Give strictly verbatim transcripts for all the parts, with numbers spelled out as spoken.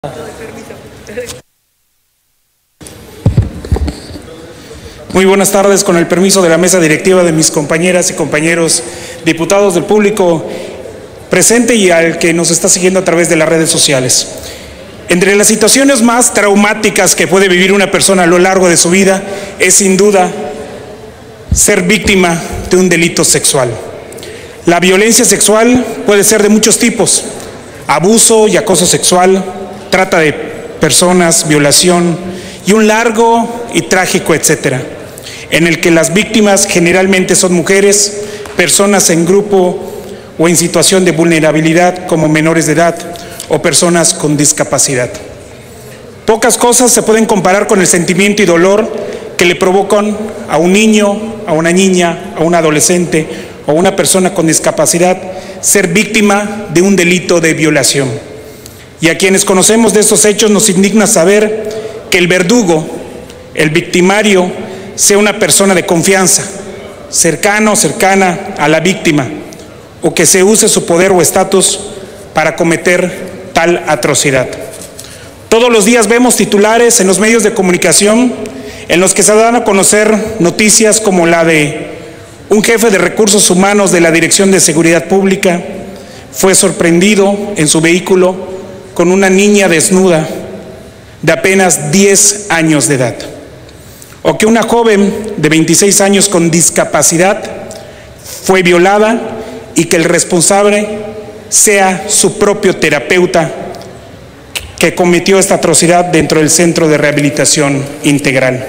Muy buenas tardes, con el permiso de la mesa directiva, de mis compañeras y compañeros diputados, del público presente y al que nos está siguiendo a través de las redes sociales. Entre las situaciones más traumáticas que puede vivir una persona a lo largo de su vida es sin duda ser víctima de un delito sexual. La violencia sexual puede ser de muchos tipos: abuso y acoso sexual, trata de personas, violación y un largo y trágico etcétera, en el que las víctimas generalmente son mujeres, personas en grupo o en situación de vulnerabilidad como menores de edad o personas con discapacidad. Pocas cosas se pueden comparar con el sentimiento y dolor que le provocan a un niño, a una niña, a un adolescente o a una persona con discapacidad ser víctima de un delito de violación. Y a quienes conocemos de estos hechos nos indigna saber que el verdugo, el victimario, sea una persona de confianza, cercano o cercana a la víctima, o que se use su poder o estatus para cometer tal atrocidad. Todos los días vemos titulares en los medios de comunicación en los que se dan a conocer noticias como la de un jefe de recursos humanos de la Dirección de Seguridad Pública fue sorprendido en su vehículo con una niña desnuda de apenas diez años de edad, o que una joven de veintiséis años con discapacidad fue violada y que el responsable sea su propio terapeuta que cometió esta atrocidad dentro del Centro de Rehabilitación Integral.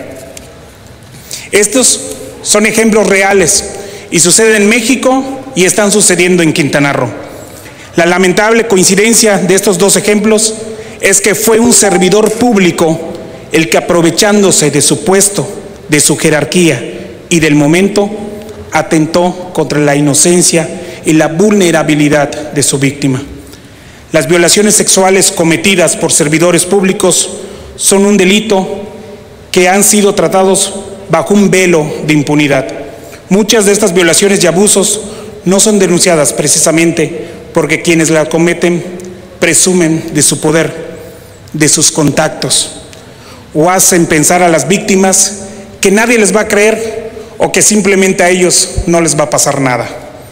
Estos son ejemplos reales y suceden en México y están sucediendo en Quintana Roo. La lamentable coincidencia de estos dos ejemplos es que fue un servidor público el que, aprovechándose de su puesto, de su jerarquía y del momento, atentó contra la inocencia y la vulnerabilidad de su víctima. Las violaciones sexuales cometidas por servidores públicos son un delito que han sido tratados bajo un velo de impunidad. Muchas de estas violaciones y abusos no son denunciadas precisamente porque quienes la cometen presumen de su poder, de sus contactos, o hacen pensar a las víctimas que nadie les va a creer o que simplemente a ellos no les va a pasar nada.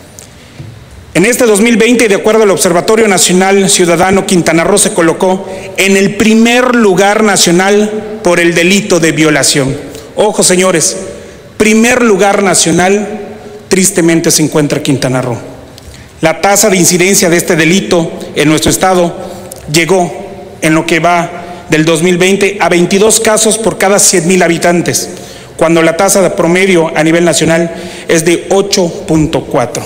En este dos mil veinte, de acuerdo al Observatorio Nacional Ciudadano, Quintana Roo se colocó en el primer lugar nacional por el delito de violación. Ojo, señores, primer lugar nacional, tristemente se encuentra Quintana Roo. La tasa de incidencia de este delito en nuestro estado llegó, en lo que va del dos mil veinte, a veintidós casos por cada cien mil habitantes, cuando la tasa de promedio a nivel nacional es de ocho punto cuatro.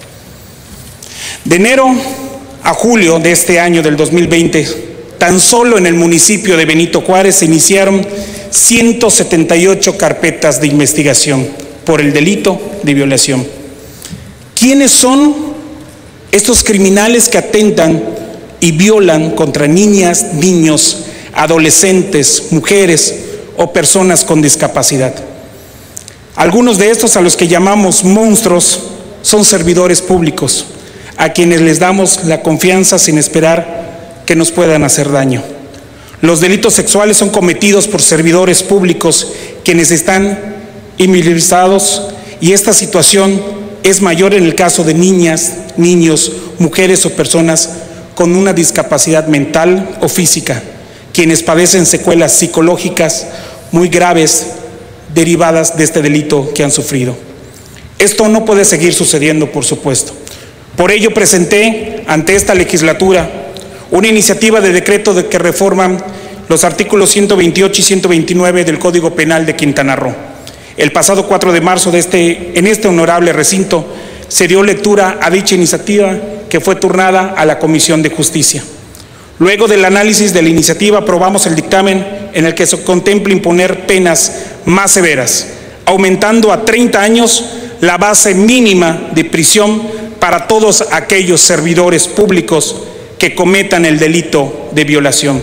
De enero a julio de este año del dos mil veinte, tan solo en el municipio de Benito Juárez se iniciaron ciento setenta y ocho carpetas de investigación por el delito de violación. ¿Quiénes son estos criminales que atentan y violan contra niñas, niños, adolescentes, mujeres o personas con discapacidad? Algunos de estos, a los que llamamos monstruos, son servidores públicos, a quienes les damos la confianza sin esperar que nos puedan hacer daño. Los delitos sexuales son cometidos por servidores públicos quienes están invisibilizados, y esta situación es mayor en el caso de niñas, niños, mujeres o personas con una discapacidad mental o física, quienes padecen secuelas psicológicas muy graves derivadas de este delito que han sufrido. Esto no puede seguir sucediendo, por supuesto. Por ello presenté ante esta legislatura una iniciativa de decreto de que reforman los artículos ciento veintiocho y ciento veintinueve del Código Penal de Quintana Roo. El pasado cuatro de marzo de este, en este honorable recinto se dio lectura a dicha iniciativa, que fue turnada a la Comisión de Justicia. Luego del análisis de la iniciativa aprobamos el dictamen en el que se contempla imponer penas más severas, aumentando a treinta años la base mínima de prisión para todos aquellos servidores públicos que cometan el delito de violación.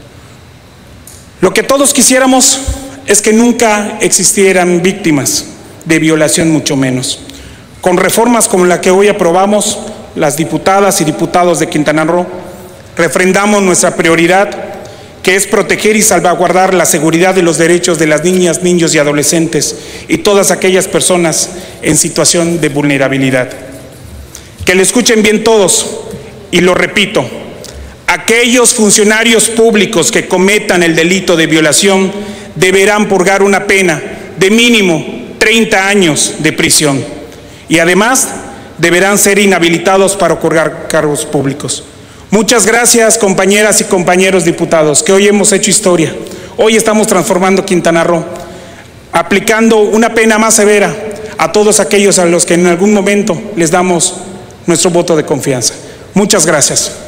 Lo que todos quisiéramos es que nunca existieran víctimas de violación, mucho menos. Con reformas como la que hoy aprobamos, las diputadas y diputados de Quintana Roo refrendamos nuestra prioridad que es proteger y salvaguardar la seguridad de los derechos de las niñas, niños y adolescentes y todas aquellas personas en situación de vulnerabilidad. Que lo escuchen bien todos, y lo repito: aquellos funcionarios públicos que cometan el delito de violación deberán purgar una pena de mínimo treinta años de prisión y además deberán ser inhabilitados para ocupar cargos públicos. Muchas gracias, compañeras y compañeros diputados, que hoy hemos hecho historia. Hoy estamos transformando Quintana Roo, aplicando una pena más severa a todos aquellos a los que en algún momento les damos nuestro voto de confianza. Muchas gracias.